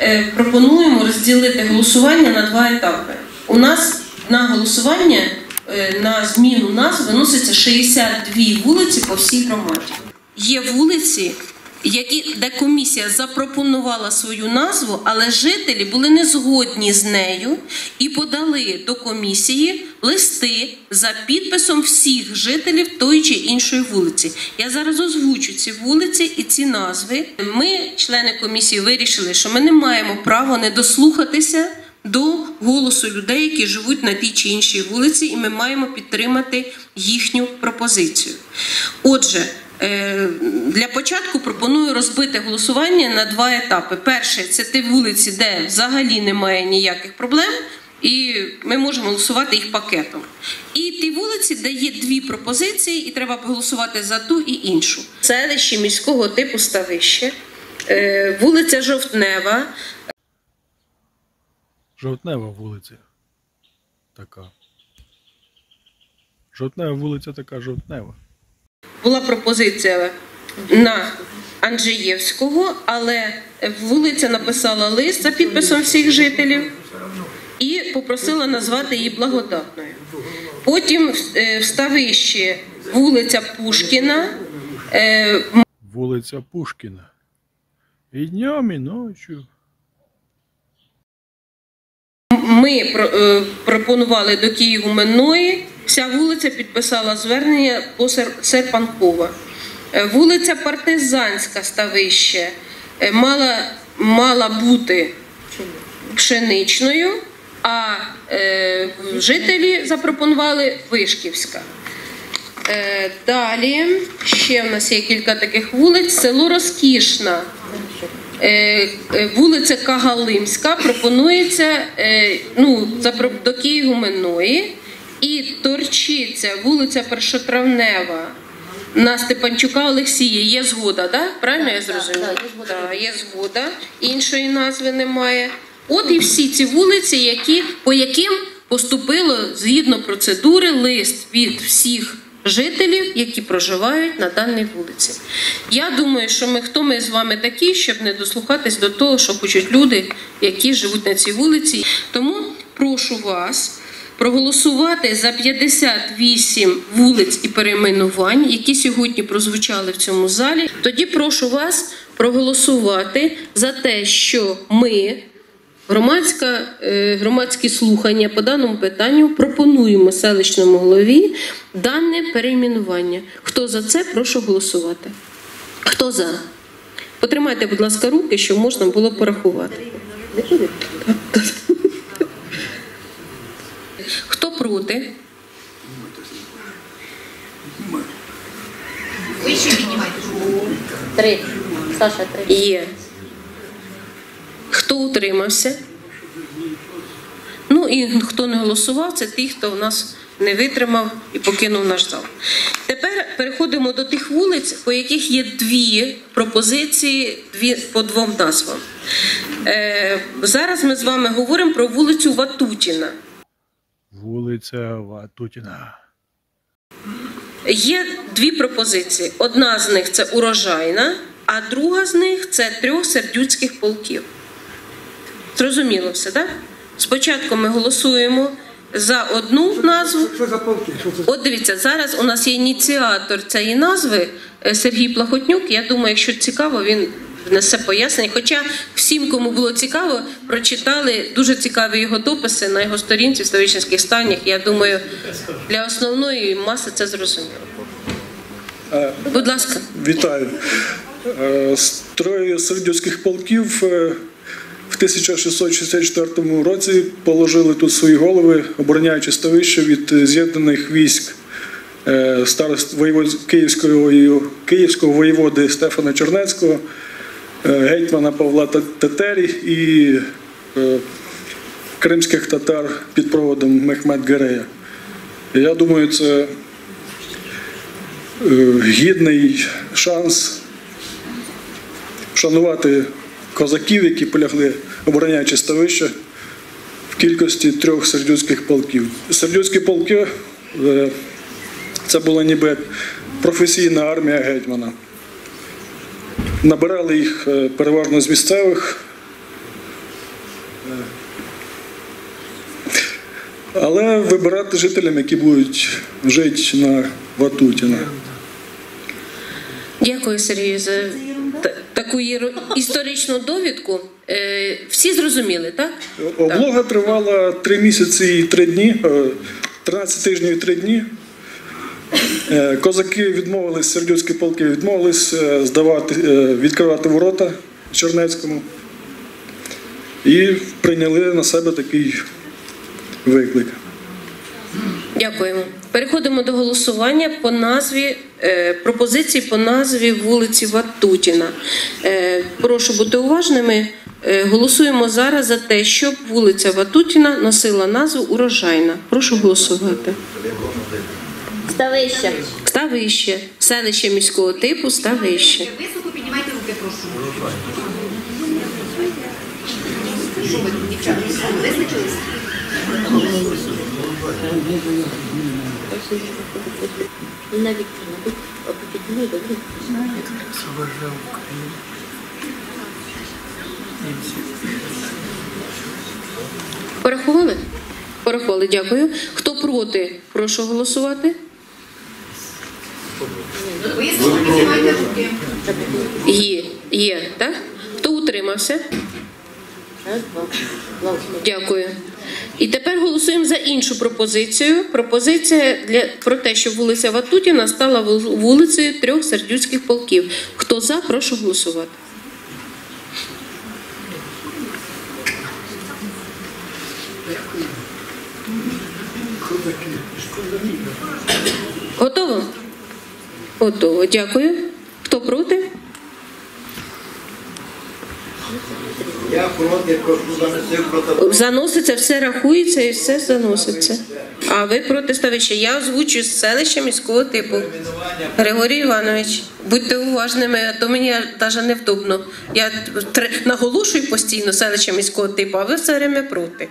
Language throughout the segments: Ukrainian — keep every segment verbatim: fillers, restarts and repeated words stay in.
пропонуємо розділити голосування на два етапи. У нас на голосування на зміну назв виноситься шістдесят дві вулиці по всій громаді. Є вулиці, які, де комісія запропонувала свою назву, але жителі були не згодні з нею і подали до комісії листи за підписом всіх жителів тої чи іншої вулиці. Я зараз озвучу ці вулиці і ці назви. Ми, члени комісії, вирішили, що ми не маємо права не дослухатися до голосу людей, які живуть на тій чи іншій вулиці, і ми маємо підтримати їхню пропозицію. Отже, для початку пропоную розбити голосування на два етапи. Перший – це ті вулиці, де взагалі немає ніяких проблем, і ми можемо голосувати їх пакетом. І ті вулиці, де є дві пропозиції, і треба голосувати за ту і іншу. Селище міського типу Ставище, вулиця Жовтнева. Жовтнева вулиця така. Жовтнева вулиця така жовтнева. Була пропозиція на Анджеєвського, але вулиця написала лист за підписом всіх жителів і попросила назвати її Благодатною. Потім в Ставищі вулиця Пушкіна. Вулиця Пушкіна. І днем, і ночі. Ми пропонували до Києво-Гуменної. Вся вулиця підписала звернення по Серпанкова. Вулиця Партизанська, Ставище, мала, мала бути Пшеничною, а е, жителі запропонували Вишківська. Е, далі, ще в нас є кілька таких вулиць. Село Розкішна, е, вулиця Кагалимська, пропонується е, ну, до Києво-Гуменної. І Торчиця, вулиця Першотравнева, на Степанчука Олексія. Є згода, да? Правильно я зрозуміла? Так, є згода. Да, є згода. Іншої назви немає. От і всі ці вулиці, які, по яким поступило згідно процедури лист від всіх жителів, які проживають на даній вулиці. Я думаю, що ми, хто ми з вами такі, щоб не дослухатись до того, що хочуть люди, які живуть на цій вулиці. Тому прошу вас проголосувати за п'ятдесят вісім вулиць і перейменувань, які сьогодні прозвучали в цьому залі. Тоді прошу вас проголосувати за те, що ми, громадська, громадські слухання по даному питанню, пропонуємо селищному голові дане перейменування. Хто за це, прошу голосувати. Хто за? Потримайте, будь ласка, руки, щоб можна було порахувати. Хто проти? Вище піднімайте. Три. Саша, три. Є. Хто утримався? Ну і хто не голосував, це ті, хто в нас не витримав і покинув наш зал. Тепер переходимо до тих вулиць, по яких є дві пропозиції дві, по двом назвам. Е, зараз ми з вами говоримо про вулицю Ватутіна. Вулиця Ватутіна. Є дві пропозиції. Одна з них – це Урожайна, а друга з них – це трьох сердюцьких полків. Зрозуміло все, так? Спочатку ми голосуємо за одну назву. Що за полки? От дивіться, зараз у нас є ініціатор цієї назви Сергій Плахотнюк. Я думаю, якщо цікаво, він внесе пояснення. Хоча всім, кому було цікаво, прочитали дуже цікаві його дописи на його сторінці в Ставищенських станях. Я думаю, для основної маси це зрозуміло. Будь ласка. Вітаю. Троє сердюцьких полків в тисяча шістсот шістдесят четвертому році положили тут свої голови, обороняючи Ставище від з'єднаних військ старост Київського, Київського воєводи Стефана Чернецького, гетьмана Павла Тетерії і кримських татар під проводом Мехмед-Герея. Я думаю, це гідний шанс вшанувати козаків, які полягли, обороняючи Ставище, в кількості трьох сердюцьких полків. Сердюцькі полки – це була ніби професійна армія гетьмана. Набирали їх переважно з місцевих Але вибирати жителям, які будуть жити на Ватутіна. Дякую, Сергію, за та- таку єро- історичну довідку. Е, Всі зрозуміли, так? Облога тривала три місяці і три дні, е, тринадцять тижнів і три дні. Е, Козаки відмовились, сердюцькі полки відмовились е, здавати, е, відкривати ворота Чернецькому і прийняли на себе такий виклик. Дякуємо. Переходимо до голосування по назві е, пропозиції по назві вулиці Ватутіна. Е, прошу бути уважними. Е, голосуємо зараз за те, щоб вулиця Ватутіна носила назву Урожайна. Прошу голосувати. Ставище. Ставище. Селище міського типу Ставище. Високо піднімайте руки, прошу. Що ви, дівчата, визначились? Інна Вікторівна, будь опитною, добре? Порахували? Порахували, дякую. Хто проти, прошу голосувати. Високо піднімайте руки. Є, є, так? Хто утримався? Раз, два. Два. Дякую. І тепер голосуємо за іншу пропозицію. Пропозиція для про те, щоб вулиця Ватутіна стала вул- вулицею трьох сердюцьких полків. Хто за, прошу голосувати. Готово? Готово. Дякую. Хто проти? Я проти, прошу занести в протокол. Заноситься, все рахується і все заноситься. А ви проти ставища. Я озвучую селище міського типу. Григорій Іванович, будьте уважними, а то мені навіть невдобно. Я тр- наголошую постійно селище міського типу, а ви все время проти.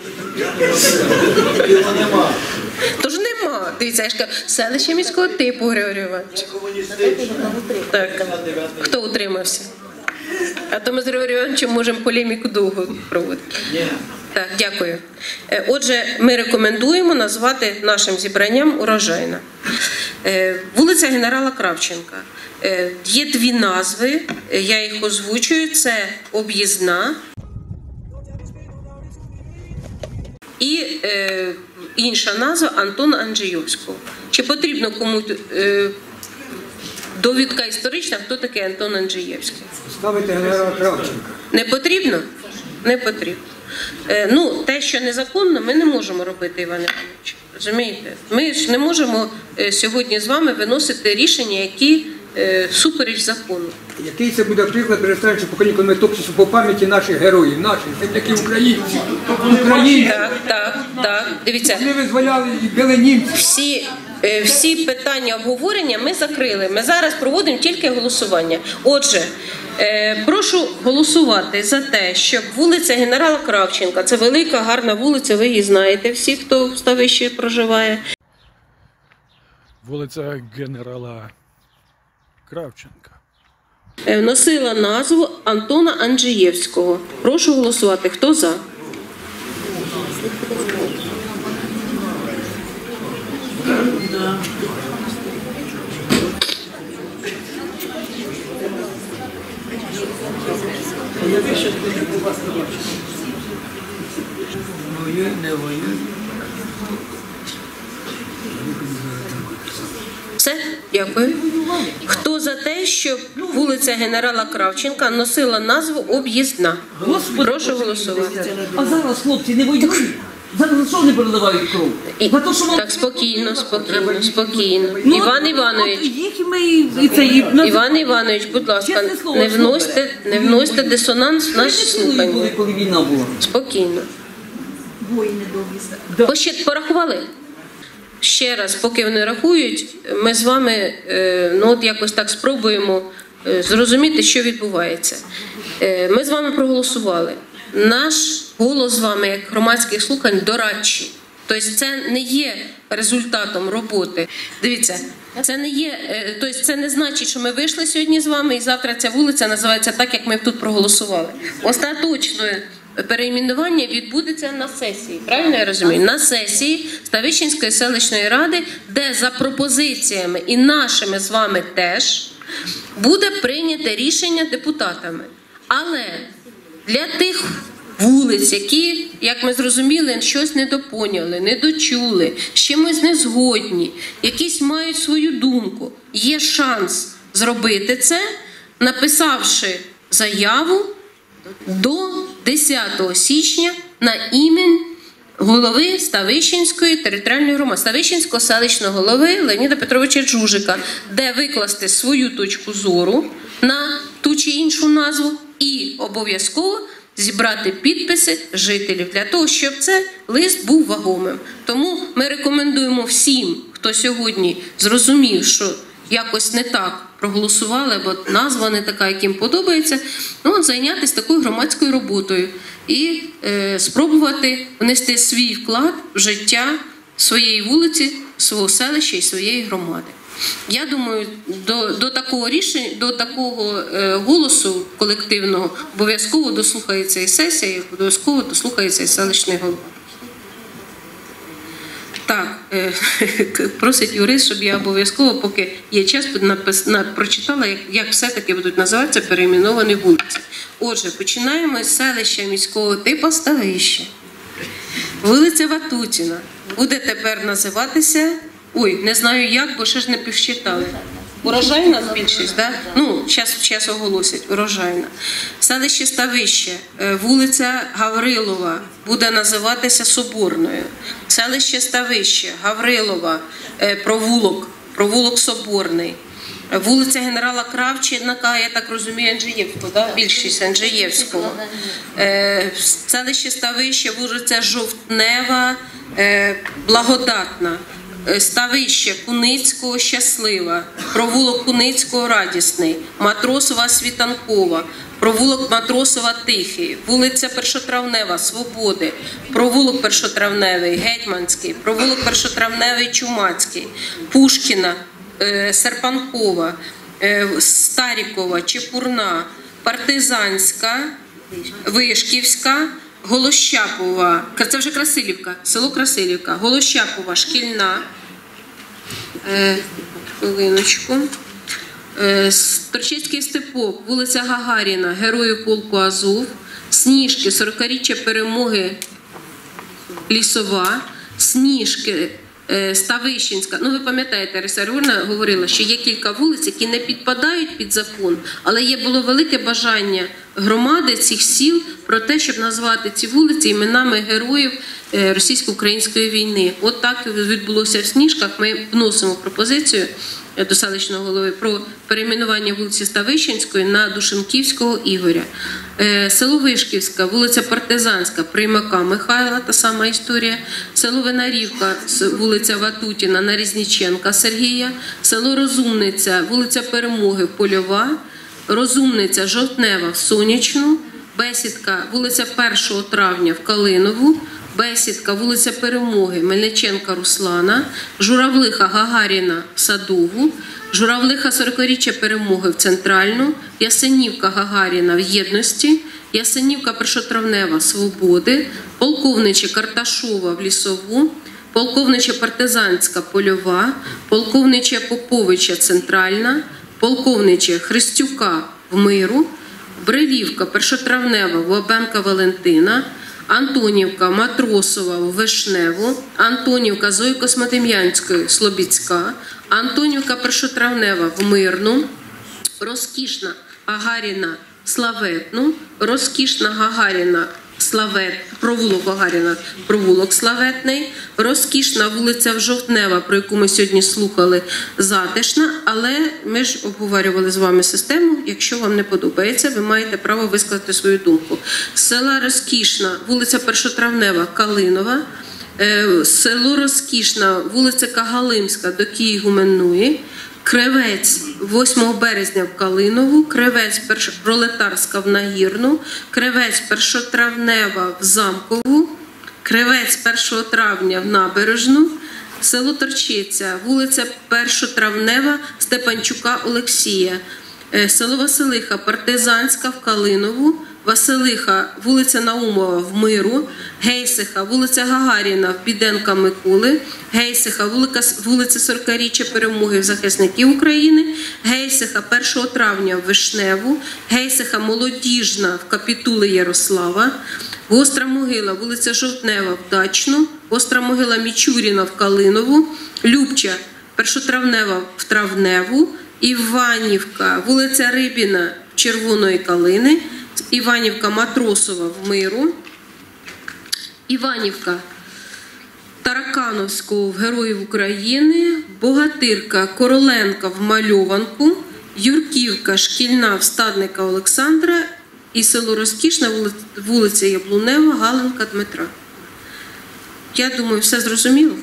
Його нема. Тож нема. Дивіться, я ж кажу, селище міського типу, Григорій Іванович. Комуністична. Так. Хто утримався? А то ми з Григорієм Івановичем можемо полеміку довго проводити. Ні. Так, дякую. Е, Отже, ми рекомендуємо назвати нашим зібранням Урожайна. Е, Вулиця Генерала Кравченка. Е, Є дві назви, е, я їх озвучую. Це об'їзна і е, інша назва Антона Анджійовського. Чи потрібно комусь е, довідка історична, хто такий Антон Анджієвський? Ставити генерала Кравченка. Не потрібно? Не потрібно. Е, ну, те, що незаконно, ми не можемо робити, Іван Іванович. Розумієте? Ми ж не можемо е, сьогодні з вами виносити рішення, які е, супереч закону. Який це буде приклад перестаючи покоління, коли ми топчемося по пам'яті наших героїв, наших земляків українців, українців. Так, так, так. Дивіться, Вони визволяли і били німців. всі, е, всі питання обговорення ми закрили. Ми зараз проводимо тільки голосування. Отже, е, прошу голосувати за те, щоб вулиця Генерала Кравченка, це велика, гарна вулиця, ви її знаєте, всі, хто в Ставищі проживає. Вулиця генерала Кравченка. Е, Носила назву Антона Анджієвського. Прошу голосувати. Хто за? Все, дякую. Хто за те, щоб вулиця Генерала Кравченка носила назву об'їзна? Прошу голосувати. А зараз хлопці не воюють. Зараз за що не переливають кров? І- За те, що вам- Так, спокійно, спокійно, спокійно. Ну, Іван от- Іванович, от їх і ми і це і на- Іван Іванович, будь ласка, Чесне слово, не вносьте, не вносьте дисонанс в наші були, слухання. коли війна була. Спокійно. Пощ- Порахували? Ще раз, поки вони рахують, ми з вами е, ну, от якось так спробуємо е, зрозуміти, що відбувається. Е, Ми з вами проголосували. Наш голос з вами, як громадських слухань, дорадчий. Тобто це не є результатом роботи. Дивіться, це не є, е, тобто це не значить, що ми вийшли сьогодні з вами, і завтра ця вулиця називається так, як ми тут проголосували. Остаточно перейменування відбудеться на сесії. Правильно я розумію? На сесії Ставищенської селищної ради, де за пропозиціями і нашими з вами теж буде прийняте рішення депутатами. Але для тих вулиць, які, як ми зрозуміли, щось недопоняли, недочули, з чимось не згодні, якісь мають свою думку, є шанс зробити це, написавши заяву до десятого січня на ім'я голови Ставищенської територіальної громади, Ставищенського селищного голови Леоніда Петровича Джужика, де викласти свою точку зору на ту чи іншу назву і обов'язково зібрати підписи жителів для того, щоб цей лист був вагомим. Тому ми рекомендуємо всім, хто сьогодні зрозумів, що якось не так проголосували, бо назва не така, яким подобається, ну, зайнятися такою громадською роботою і е, спробувати внести свій вклад в життя своєї вулиці, свого селища і своєї громади. Я думаю, до, до такого рішення, до такого е, голосу колективного обов'язково дослухається і сесія, і обов'язково дослухається і селищний голова. Так, е, просить юрист, щоб я обов'язково, поки є час, напис, на, прочитала, як, як все-таки будуть називатися перейменовані вулиці. Отже, починаємо з селища міського типу Ставище. Вулиця Ватутіна буде тепер називатися, ой, не знаю як, бо ще ж не півчитали. Урожайна більшість, да? Ну, зараз оголосять, урожайна. Селище Ставище, вулиця Гаврилова буде називатися Соборною. Селище Ставище, Гаврилова, провулок, провулок Соборний. Вулиця генерала Кравченка, я так розумію, Анджієвського, да? Більшість Анджієвського. Селище Ставище, вулиця Жовтнева, Благодатна. Ставище Куницького Щаслива, провулок Куницького Радісний, Матросова Світанкова, провулок Матросова Тихий, вулиця Першотравнева Свободи, провулок Першотравневий Гетьманський, провулок Першотравневий Чумацький, Пушкіна, Серпанкова, Старікова, Чепурна, Партизанська, Вишківська, Голощапова, це вже Красилівка, село Красилівка, Голощапова, Шкільна, е, хвилиночку, е, Торчицький Степок, вулиця Гагаріна, Героїв полку Азов, Сніжки, сорокаріччя перемоги Лісова, Сніжки, е, Ставищенська. Ну, ви пам'ятаєте, Лариса Григорівна говорила, що є кілька вулиць, які не підпадають під закон, але є було велике бажання громади цих сіл про те, щоб назвати ці вулиці іменами героїв російсько-української війни. От так відбулося в Сніжках. Ми вносимо пропозицію до селищного голови про перейменування вулиці Ставищенської на Душенківського Ігоря. Село Вишківська, вулиця Партизанська, Приймака Михайла, та сама історія. Село Винарівка, вулиця Ватутіна, на Різніченка Сергія. Село Розумниця, вулиця Перемоги, Польова. Розумниця, Жовтнева в Сонячну, Бесідка, вулиця першого травня в Калинову, Бесідка, вулиця Перемоги, Мельниченка Руслана, Журавлиха Гагаріна в Садову, Журавлиха сорокаріччя Перемоги в Центральну, Ясенівка Гагаріна в Єдності, Ясенівка Першотравнева Свободи, Полковниче Карташова в Лісову, Полковниче Партизанська Польова, Полковниче Поповича Центральна, Полковниче Христюка в Миру, Брилівка Першотравнева Вабенка Валентина, Антонівка Матросова в Вишневу, Антонівка Зої Космодем'янської Слобідська, Антонівка Першотравнева в Мирну, Розкішна Гагаріна Славетну, Розкішна Гагаріна Славет, провулок Гагаріна, провулок Славетний, Розкішна вулиця в Жовтнева, про яку ми сьогодні слухали, Затишна, але ми ж обговорювали з вами систему, якщо вам не подобається, ви маєте право висказати свою думку. Села Розкішна, вулиця Першотравнева, Калинова, село Розкішна, вулиця Кагалимська до Києво-Гуменної, Кривець восьмого березня в Калинову, Кривець Пролетарська в Нагірну, Кривець Першотравнева в Замкову, Кривець першого травня в Набережну, село Торчиця, вулиця Першотравнева Степанчука Олексія, село Василиха Партизанська в Калинову, Василиха, вулиця Наумова в Миру, Гейсиха, вулиця Гагаріна в Біденка Миколи, Гейсиха, вулиця сорокаріччя Перемоги захисників України, Гейсиха першого травня в Вишневу, Гейсиха Молодіжна в Капітули Ярослава, Гостра могила, вулиця Жовтнева в Дачну, Гостра могила Мічуріна в Калинову, Любча Першотравнева в Травневу, Іванівка, вулиця Рибіна в Червоної Калини, Іванівка Матросова в Миру, Іванівка Таракановського в Героїв України, Богатирка Короленка в Мальованку, Юрківка Шкільна в Стадника Олександра і село Розкішна, вулиця Яблунева, Галенка Дмитра. Я думаю, все зрозуміло?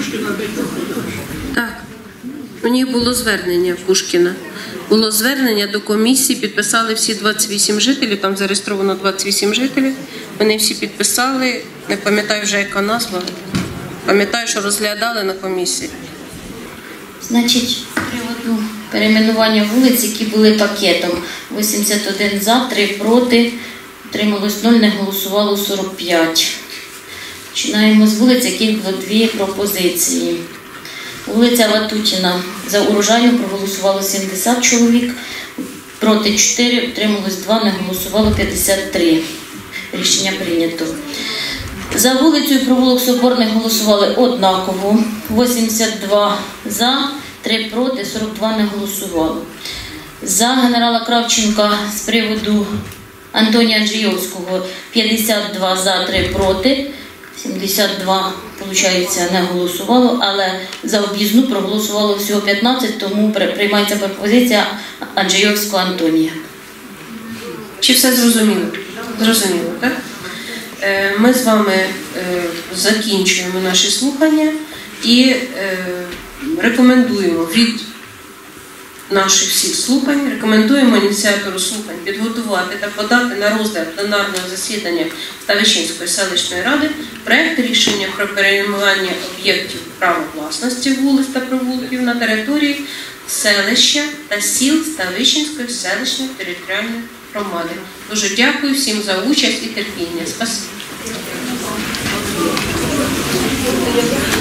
Так. У них було звернення Пушкіна. Було звернення до комісії, підписали всі двадцять вісім жителів, там зареєстровано двадцять вісім жителів. Вони всі підписали, не пам'ятаю вже яка назва, пам'ятаю, що розглядали на комісії. Значить, з приводу перейменування вулиць, які були пакетом, вісімдесят один за, три проти, утрималось нуль, не голосувало сорок п'ять. Починаємо з вулиць, яких було дві пропозиції. Вулиця Ватутіна за урожаю проголосувало сімдесят чоловік, проти чотири, утрималось два, не голосувало п'ятдесят три. Рішення прийнято. За вулицею Провулок Соборний голосували однаково, вісімдесят два за, три проти, сорок два не голосувало. За генерала Кравченка з приводу Антонія Анджійовського п'ятдесят два за, три проти, сімдесят два, виходить, не голосувало, але за об'їзну проголосувало всього п'ятнадцять, тому приймається пропозиція Анджійовського Антонія. Чи все зрозуміло? Зрозуміло, так? Ми з вами закінчуємо наші слухання і рекомендуємо від наших всіх слухань, рекомендуємо ініціатору слухань підготувати та подати на розгляд пленарного засідання Ставищенської селищної ради проект рішення про перейменування об'єктів права власності вулиць та провулків на території селища та сіл Ставищенської селищної територіальної громади. Дуже дякую всім за участь і терпіння. Спасибо.